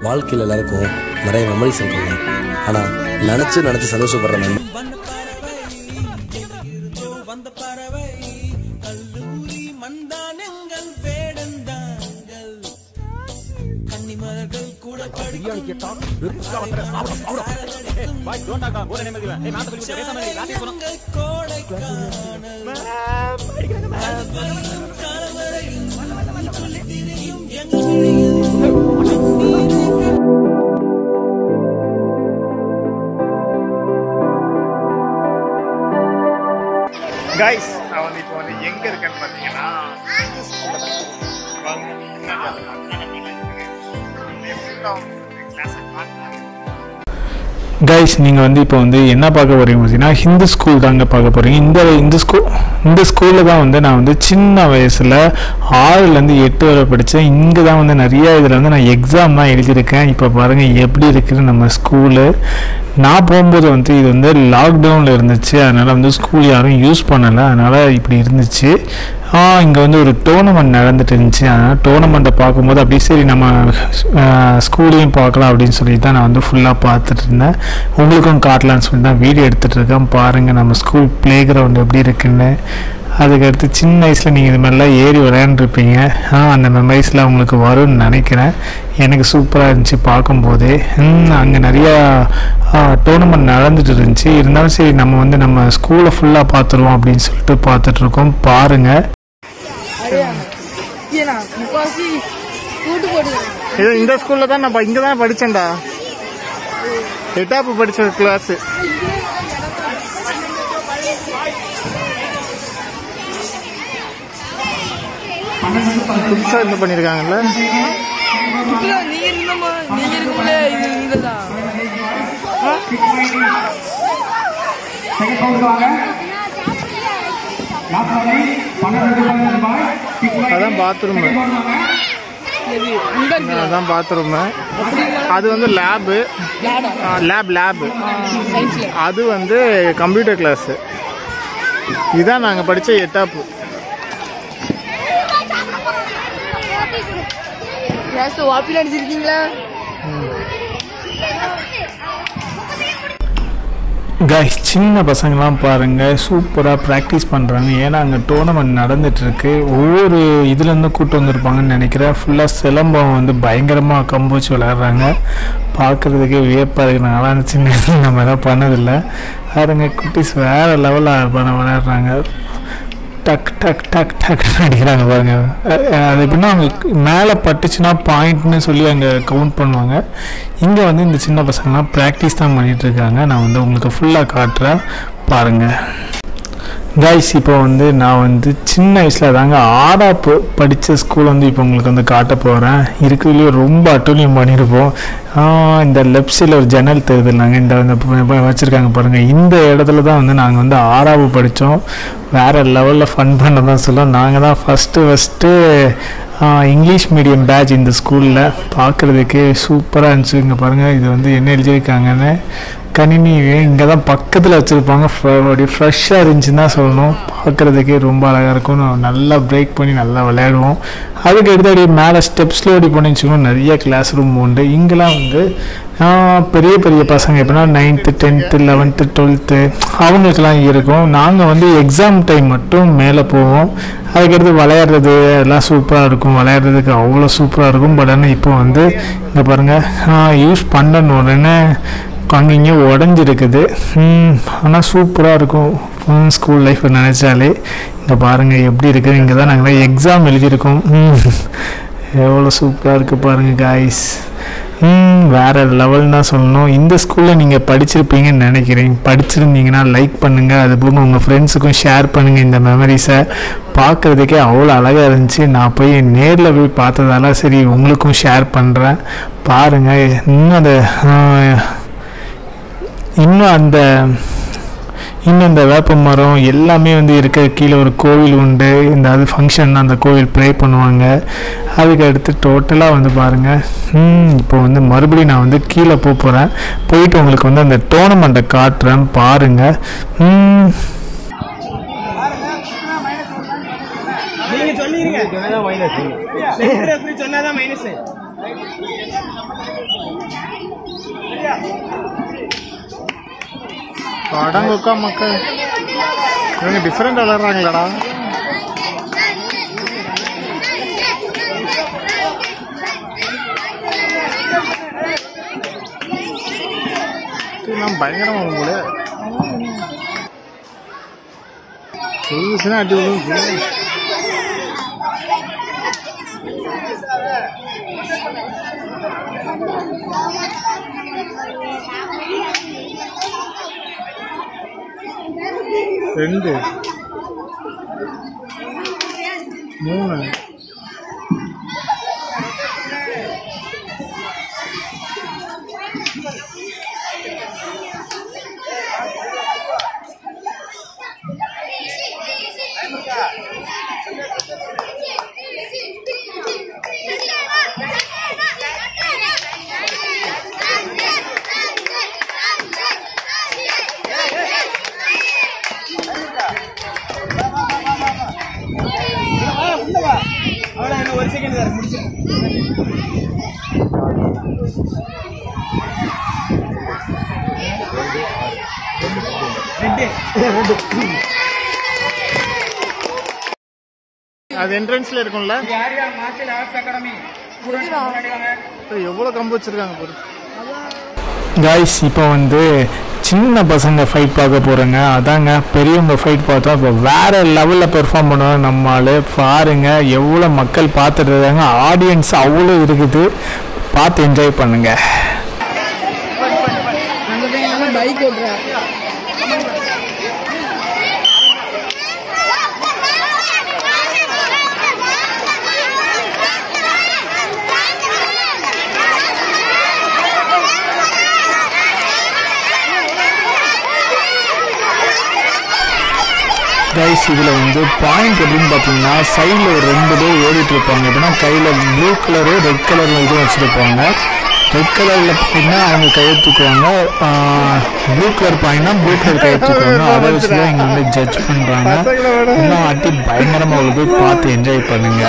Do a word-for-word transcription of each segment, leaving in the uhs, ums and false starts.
வாழ்க்கையில் எல்லாருக்கும் நிறைய மெமரிஸ் இருக்குங்க. ஆனால் நினச்சி நினச்சி சந்தோஷப்படுற மெமரி guys, நான் வந்து இப்போ வந்து எங்க இருக்கேன்னு பார்த்தீங்கன்னா கைஸ் நீங்கள் வந்து இப்போ வந்து என்ன பார்க்க போகிறீங்க பார்த்தீங்கன்னா ஹிந்து ஸ்கூல் தாங்க பார்க்க போகிறீங்க. இந்த இந்த ஸ்கூல் இந்த ஸ்கூலில் தான் வந்து நான் வந்து சின்ன வயசில் ஆறுலேருந்து எட்டு வரை படித்தேன். இங்கே தான் வந்து நிறையா இதில் வந்து நான் எக்ஸாம் தான் எழுதியிருக்கேன். இப்போ பாருங்கள் எப்படி இருக்குது நம்ம ஸ்கூலு. நான் போகும்போது வந்து இது வந்து லாக்டவுனில் இருந்துச்சு, அதனால் வந்து ஸ்கூல் யாரும் யூஸ் பண்ணலை, அதனால் இப்படி இருந்துச்சு. இங்கே வந்து ஒரு டோர்னமெண்ட் நடந்துட்டு இருந்துச்சு. அதனால் டோர்னமெண்ட்டை பார்க்கும்போது அப்படியே சரி நம்ம ஸ்கூலையும் பார்க்கலாம் அப்படின்னு சொல்லி தான் நான் வந்து ஃபுல்லாக பார்த்துட்டு இருந்தேன். உங்களுக்கும் காட்டலான்னு சொல்லி தான் வீடியோ எடுத்துகிட்டு இருக்கேன். பாருங்கள் நம்ம ஸ்கூல் ப்ளே கிரவுண்ட் எப்படி இருக்குன்னு. அதுக்கடுத்து சின்ன வயசில் நீங்கள் இது மாதிரிலாம் ஏறி விளையாண்டுருப்பீங்க. அந்த மெமரிஸ்லாம் உங்களுக்கு வரும்னு நினைக்கிறேன். எனக்கு சூப்பராக இருந்துச்சு பார்க்கும்போதே. அங்கே நிறையா டோர்னமெண்ட் நடந்துட்டு இருந்துச்சு. இருந்தாலும் சரி நம்ம வந்து நம்ம ஸ்கூலை ஃபுல்லாக பார்த்துருவோம் அப்படின்னு சொல்லிட்டு பார்த்துட்ருக்கோம். பாருங்கள் இந்த ஸ்கூல்ல தான் நான் இங்கே தான் படித்தேன்டா. எட்டாப்பு படித்த கிளாஸு. புதுசாக இது பண்ணியிருக்காங்கல்ல. அதான் பாத்ரூமு, அதான் பாத்ரூமு. அது வந்து லேபு, லேப் லேபு அது வந்து கம்ப்யூட்டர் கிளாஸு. இதுதான் நாங்கள் படித்த எட்டாப்பு. கைஸ் சின்ன பசங்களாம் பாருங்கள் சூப்பராக ப்ராக்டிஸ் பண்ணுறாங்க. ஏன்னா அங்கே டோர்னமெண்ட் நடந்துகிட்ருக்கு. ஒவ்வொரு இதுலேருந்து கூப்பிட்டு வந்திருப்பாங்கன்னு நினைக்கிறேன். ஃபுல்லாக சிலம்பம் வந்து பயங்கரமாக கம்போச்சு விளையாடுறாங்க. பார்க்குறதுக்கே வியப்பாக இருக்கு. நான்லாம் அந்த சின்ன வயசில் நம்ம எதாவது பண்ணதில்லை. பாருங்க குட்டீஸ் வேறு லெவலில் பண்ண விளையாடுறாங்க. டக் டக் டக் டக்குன்னு அடிக்கிறாங்க பாருங்கள். அது எப்படின்னா அவங்க மேலே பட்டுச்சுன்னா பாயிண்ட்னு சொல்லி அங்கே கவுண்ட் பண்ணுவாங்க. இங்கே வந்து இந்த சின்ன பசங்கள்லாம் ப்ராக்டிஸ் தான் பண்ணிகிட்ருக்காங்க. நான் வந்து உங்களுக்கு ஃபுல்லாக காட்டுறேன் பாருங்கள். கைஸ் இப்போ வந்து நான் வந்து சின்ன வயசில் தாங்க ஆறாப்பு படித்த ஸ்கூல் வந்து இப்போ உங்களுக்கு வந்து காட்ட போகிறேன். இருக்கிறதுலேயே ரொம்ப அட்டூழியம் பண்ணியிருப்போம். இந்த லெஃப்ட் சைடில் ஒரு ஜன்னல் தெரியுதுல்லாங்க, இந்த வச்சுருக்காங்க பாருங்கள். இந்த இடத்துல தான் வந்து நாங்கள் வந்து ஆறாப்பு படித்தோம். வேறு லெவலில் ஃபன் பண்ண தான் சொல்லுவோம். நாங்கள் தான் first first English medium batch இந்த ஸ்கூலில். பார்க்குறதுக்கே சூப்பராக இருந்துச்சு. இங்கே பாருங்கள் இது வந்து என்ன எழுதியிருக்காங்கன்னு. கணினி இங்கே தான் பக்கத்தில் வச்சுருப்பாங்க. அப்படியே ஃப்ரெஷ்ஷாக இருந்துச்சுன்னு தான் சொல்லணும். பார்க்குறதுக்கே ரொம்ப அழகாக இருக்கும். நல்லா பிரேக் பண்ணி நல்லா விளையாடுவோம். அதுக்கு எடுத்து அப்படியே மேலே ஸ்டெப்ஸில் ஓடி பண்ணி வச்சுக்கணும். நிறைய கிளாஸ் ரூம் உண்டு. இங்கெல்லாம் வந்து பெரிய பெரிய பசங்க எப்படின்னா நைன்த்து டென்த்து லெவன்த்து டுவெல்த்து அவங்களுக்கெல்லாம் இருக்கும். நாங்கள் வந்து எக்ஸாம் டைம் மட்டும் மேலே போவோம். அதுக்கடுத்து விளையாடுறது எல்லாம் சூப்பராக இருக்கும். விளையாடுறதுக்கு அவ்வளோ சூப்பராக இருக்கும். பட் ஆனால் இப்போ வந்து இங்கே பாருங்கள் யூஸ் பண்ணணும் உடனே அங்கே இங்கே உடஞ்சிருக்குது. ஆனால் சூப்பராக இருக்கும் ஸ்கூல் லைஃப் நினச்சாலே. இங்கே பாருங்கள் எப்படி இருக்குது. இங்கே தான் நாங்கள் எக்ஸாம் எழுதியிருக்கோம். எவ்வளோ சூப்பராக இருக்குது பாருங்கள் காய்ஸ். வேறு லெவல் தான் சொல்லணும். இந்த ஸ்கூலில் நீங்கள் படிச்சிருப்பீங்கன்னு நினைக்கிறேன். படிச்சிருந்தீங்கன்னா லைக் பண்ணுங்கள். அது போக உங்கள் ஃப்ரெண்ட்ஸுக்கும் ஷேர் பண்ணுங்கள். இந்த மெமரிஸை பார்க்குறதுக்கே அவ்வளோ அழகாக இருந்துச்சு. நான் போய் நேரில் போய் பார்த்ததால சரி உங்களுக்கும் ஷேர் பண்ணுறேன். பாருங்கள் இன்னும் அந்த இன்னும் அந்த இன்னும் இந்த வேப்ப மரம் எல்லாமே வந்து இருக்க. கீழே ஒரு கோவில் உண்டு. இந்த அது ஃபங்க்ஷன் அந்த கோவில் ப்ரே பண்ணுவாங்க. அதுக்கு அடுத்து டோட்டலாக வந்து பாருங்கள். இப்போ வந்து மறுபடியும் நான் வந்து கீழே போக போகிறேன். போயிட்டு உங்களுக்கு வந்து அந்த டோர்னமெண்ட்டை காட்டுறேன் பாருங்கள். அடங்கொக்கா மக்கள் இவங்க டிஃப்ரெண்ட் விளையாடுறாங்களாடா. நான் பயங்கரமா போல சொல்லுச்சுன்னா அடி விழுந்து ரெண்டு மூணு ஒரு செகண்ட் சார் முடிச்சு அது என்ட்ரன்ஸ்ல இருக்கும்ல. எவ்வளவு கம்பு வச்சிருக்காங்க பாரு गाइस இப்போ வந்து சின்ன பசங்க ஃபைட் பார்க்க போகிறேங்க. அதாங்க பெரியவங்க ஃபைட் பார்த்தோம். இப்போ வேறு லெவலில் பெர்ஃபார்ம் பண்ணுவோம் நம்மளால். பாருங்கள் எவ்வளோ மக்கள் பார்த்துட்டு இருக்காங்க. ஆடியன்ஸ் அவ்வளோ இருக்குது. பார்த்து என்ஜாய் பண்ணுங்க. பைக் ஓட்டுறேன் கைஸ் இதில் வந்து பாயிண்ட் எப்படின்னு பார்த்தீங்கன்னா சைடில் ஒரு ரெண்டு பேர் ஓடிட்டு இருப்பாங்க. எப்படின்னா கையில் ப்ளூ கலரு ரெட் கலரில் இதுவும் வச்சுருப்பாங்க. ரெட் கலரில் பார்த்தீங்கன்னா அவங்க கையெழுத்துக்குவாங்க. ப்ளூ கலர் பாயிண்ட்னா ப்ளூ கலர் கையெழுத்துக்குவாங்க. அதை வச்சு தான் இங்கே வந்து ஜட்ஜ் பண்ணுறாங்க. இன்னும் ஆட்டி பயங்கரமாக உள்ளது. பார்த்து என்ஜாய் பண்ணுங்க.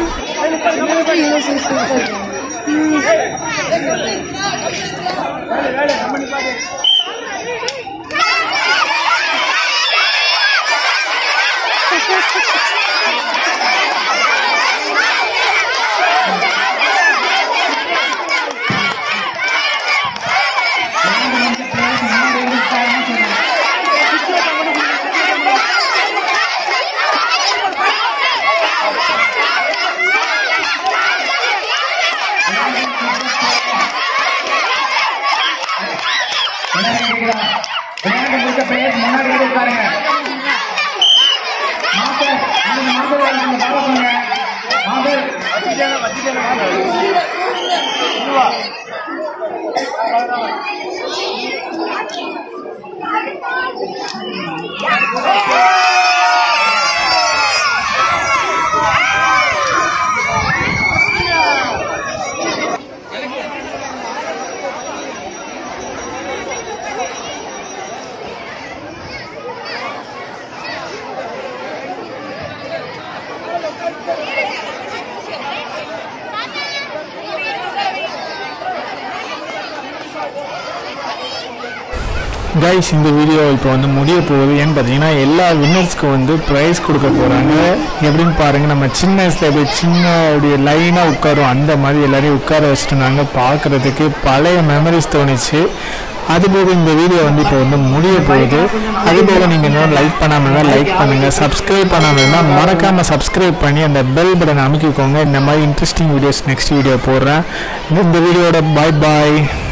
கைஸ் இந்த வீடியோ இப்போ வந்து முடிய போகுது. ஏன்னு பார்த்தீங்கன்னா எல்லா வின்னர்ஸ்க்கு வந்து ப்ரைஸ் கொடுக்க போகிறாங்க. எப்படின்னு பாருங்கள். நம்ம சின்ன வயசில் எப்படி சின்ன அப்படி லைனாக உட்காரும் அந்த மாதிரி எல்லோரையும் உட்கார வச்சுட்டுருந்தாங்க. பார்க்குறதுக்கு பழைய மெமரிஸ் தோணுச்சு. அதுபோக இந்த வீடியோ வந்து இப்போ வந்து முடிய போகுது. அதுபோக நீங்கள் இன்னும் லைக் பண்ணாமல் இருந்தால் லைக் பண்ணுங்கள். சப்ஸ்கிரைப் பண்ணாமல் இருந்தால் மறக்காமல் சப்ஸ்கிரைப் பண்ணி அந்த பெல் பட்டன் அமைக்கிக்கோங்க. இந்த மாதிரி இன்ட்ரெஸ்டிங் வீடியோஸ் நெக்ஸ்ட் வீடியோ போடுறேன். இந்த வீடியோட பாய் பாய்.